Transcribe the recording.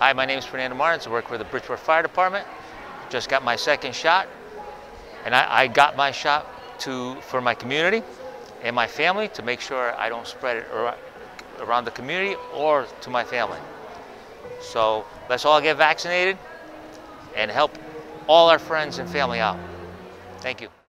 Hi, my name is Fernando Martins. I work for the Bridgeport Fire Department. Just got my second shot, and I got my shot for my community and my family to make sure I don't spread it around the community or to my family. So let's all get vaccinated and help all our friends and family out. Thank you.